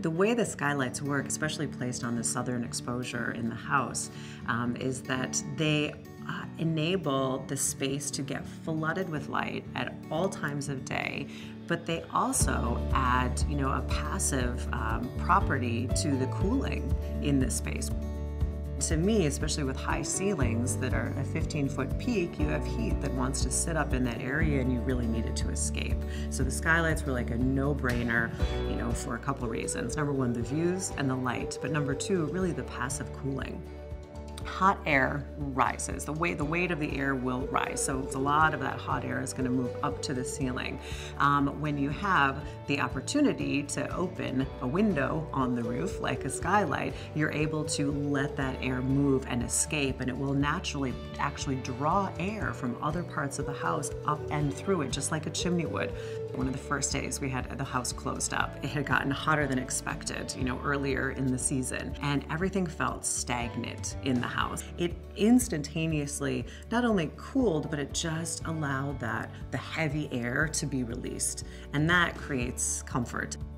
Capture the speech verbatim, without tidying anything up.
The way the skylights work, especially placed on the southern exposure in the house, um, is that they uh, enable the space to get flooded with light at all times of day, but they also add, you know, a passive um, property to the cooling in this space. To me, especially with high ceilings that are a fifteen foot peak, you have heat that wants to sit up in that area and you really need it to escape. So the skylights were like a no-brainer, you know, for a couple reasons. Number one, the views and the light, but number two, really the passive cooling. Hot air rises. The weight, the weight of the air will rise. So a lot of that hot air is going to move up to the ceiling. Um, when you have the opportunity to open a window on the roof, like a skylight, you're able to let that air move and escape, and it will naturally actually draw air from other parts of the house up and through it, just like a chimney would. One of the first days we had the house closed up, it had gotten hotter than expected, you know, earlier in the season, and everything felt stagnant in the house. It instantaneously not only cooled, but it just allowed that the heavy air to be released, and that creates comfort.